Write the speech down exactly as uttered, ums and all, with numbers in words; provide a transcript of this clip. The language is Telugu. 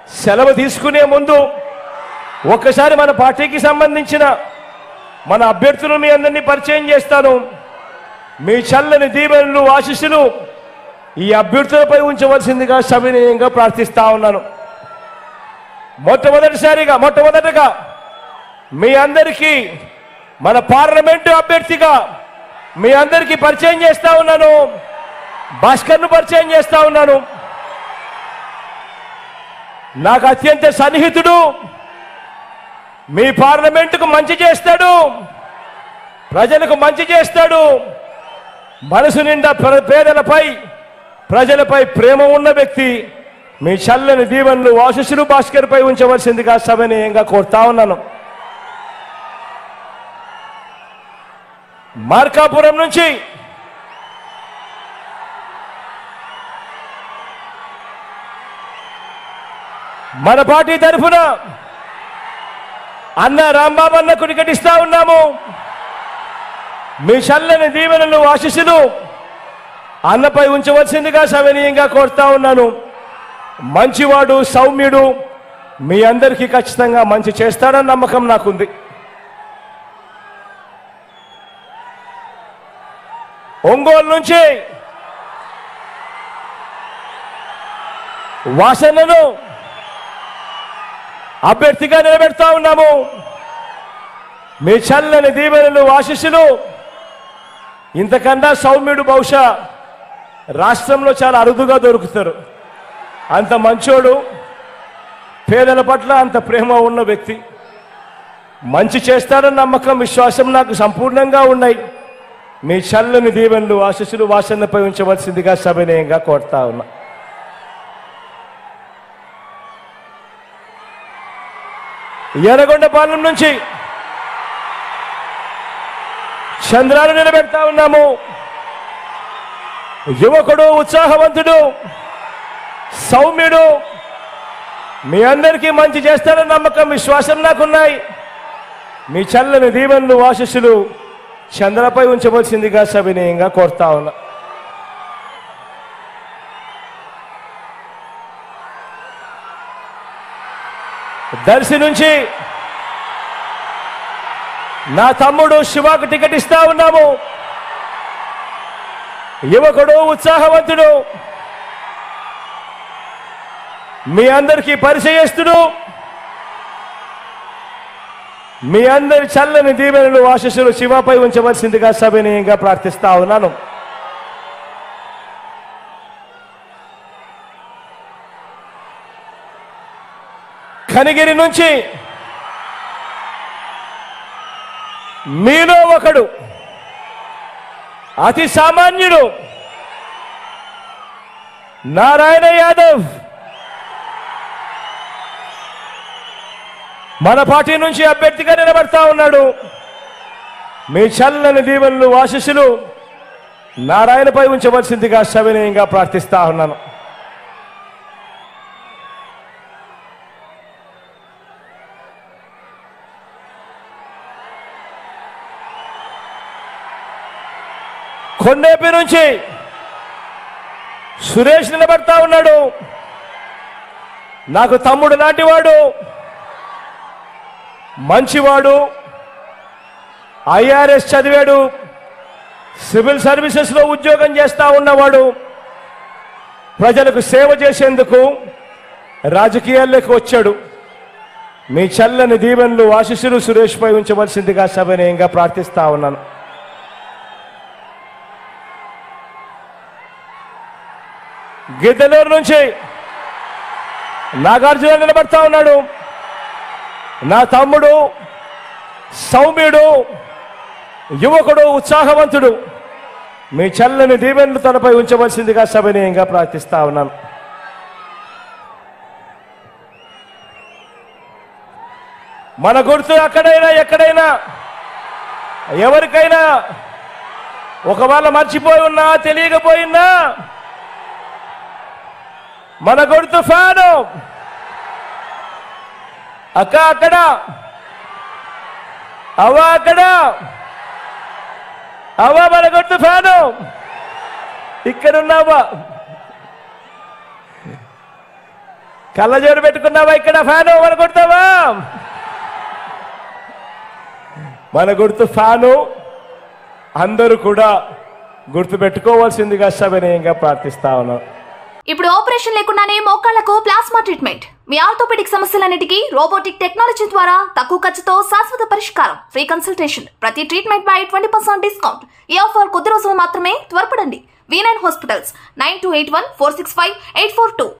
సెలవు తీసుకునే ముందు ఒక్కసారి మన పార్టీకి సంబంధించిన మన అభ్యర్థులు మీ అందరినీ పరిచయం చేస్తాను. మీ చల్లని దీవెనలు ఆశీస్సులు ఈ అభ్యర్థులపై ఉంచవలసిందిగా సవినయంగా ప్రార్థిస్తా ఉన్నాను. మొట్టమొదటిసారిగా మొట్టమొదటగా మీ అందరికీ మన పార్లమెంటు అభ్యర్థిగా మీ అందరికీ పరిచయం చేస్తా ఉన్నాను. భాస్కర్ను పరిచయం చేస్తా ఉన్నాను. నాకు అత్యంత సన్నిహితుడు, మీ పార్లమెంటుకు మంచి చేస్తాడు, ప్రజలకు మంచి చేస్తాడు, మనసు నిండా పేదలపై ప్రజలపై ప్రేమ ఉన్న వ్యక్తి. మీ చల్లని దీవెనలు ఆశీస్సులు భాస్కర్ పై ఉంచవలసిందిగా సవినయంగా కోరుతా ఉన్నాను. మార్కాపురం నుంచి మన పార్టీ తరఫున అన్న రాంబాబు అన్నకు టికెట్ ఇస్తా ఉన్నాము. మీ చల్లని దీవెనలు ఆశీస్సులు అన్నపై ఉంచవలసిందిగా సవినయంగా కోరుతా ఉన్నాను. మంచివాడు, సౌమ్యుడు, మీ అందరికీ ఖచ్చితంగా మంచి చేస్తాడన్న నమ్మకం నాకుంది. ఒంగోలు నుంచి వాసనను అభ్యర్థిగా నిలబెడతా ఉన్నాము. మీ చల్లని దీవెనలు ఆశీస్సులు ఇంతకన్నా సౌమ్యుడు బహుశా రాష్ట్రంలో చాలా అరుదుగా దొరుకుతారు. అంత మంచోడు, పేదల పట్ల అంత ప్రేమ ఉన్న వ్యక్తి, మంచి చేస్తాడన్న నమ్మకం విశ్వాసం నాకు సంపూర్ణంగా ఉన్నాయి. మీ చల్లని దీవెనలు ఆశీస్సులు వాసనపై ఉంచవలసిందిగా సవినయంగా కోరుతా ఉన్నా. ఎర్రగొండపాలెం నుంచి చంద్రాలు నిలబెడతా ఉన్నాము. యువకుడు, ఉత్సాహవంతుడు, సౌమ్యుడు, మీ అందరికీ మంచి చేస్తాడన్న నమ్మకం విశ్వాసం నాకున్నాయి. మీ చల్లని దీవెనలు ఆశీస్సులు చంద్రపై ఉంచవలసిందిగా సవినయంగా కోరుతా ఉన్నా. దర్శి నుంచి నా తమ్ముడు శివాకు టికెట్ ఇస్తా ఉన్నాము. యువకుడు, ఉత్సాహవంతుడు, మీ అందరికీ పరిచయస్తుడు, మీ అందరి చల్లని దీవెనలు ఆశీస్సులు శివపై ఉంచవలసిందిగా సవినయంగా ప్రార్థిస్తా ఉన్నాను. కనిగిరి నుంచి మీలో ఒకడు, అతి సామాన్యుడు నారాయణ యాదవ్ మన పార్టీ నుంచి అభ్యర్థిగా నిలబడతా ఉన్నాడు. మీ చల్లని దీవెనలు ఆశీస్సులు నారాయణపై ఉంచవలసిందిగా సవినయంగా ప్రార్థిస్తా ఉన్నాను. కొండేపి నుంచి సురేష్ నిలబడతా ఉన్నాడు. నాకు తమ్ముడు లాంటివాడు, మంచివాడు, ఐఆర్ఎస్ చదివాడు, సివిల్ సర్వీసెస్లో ఉద్యోగం చేస్తా ఉన్నవాడు, ప్రజలకు సేవ చేసేందుకు రాజకీయాల్లోకి వచ్చాడు. మీ చల్లని దీవెనలు ఆశీస్సులు సురేష్పై ఉంచవలసిందిగా సవినయంగా ప్రార్థిస్తా ఉన్నాను. గిద్దలూరు నుంచి నాగార్జున నిలబడతా ఉన్నాడు. నా తమ్ముడు, సౌమ్యుడు, యువకుడు, ఉత్సాహవంతుడు, మీ చల్లని దీవెనలు తనపై ఉంచవలసిందిగా సవినయంగా ప్రార్థిస్తా ఉన్నాను. మన గుర్తు అక్కడైనా ఎక్కడైనా ఎవరికైనా ఒకవేళ మర్చిపోయి ఉన్నా, తెలియకపోయినా మన గుర్తు ఫ్యాను. అక్క అక్కడ, అవ్వ అక్కడ, అవ్వ మన గుర్తు ఫ్యాను. ఇక్కడున్నావా? కళ్ళజోడు పెట్టుకున్నావా? ఇక్కడ ఫ్యాను మన కొడతావా? మన గుర్తు ఫ్యాను. అందరూ కూడా గుర్తు పెట్టుకోవాల్సిందిగా సవినయంగా ప్రార్థిస్తా ఉన్నాం. ఇప్పుడు ఆపరేషన్ లేకుండానే మోకాళ్లకు ప్లాస్మా ట్రీట్మెంట్. మీ ఆర్థోపెడిక్ సమస్యలన్నిటికీ రోబోటిక్ టెక్నాలజీ ద్వారా తక్కువ ఖర్చుతో శాశ్వత పరిష్కారం. Free consultation. ప్రతి ట్రీట్మెంట్ పై ట్వంటీ పర్సెంట్ డిస్కౌంట్. ఈ ఆఫర్ కొద్ది రోజులు మాత్రమే. త్వరపడండి. V nine hospitals nine two eight one four six five eight four two.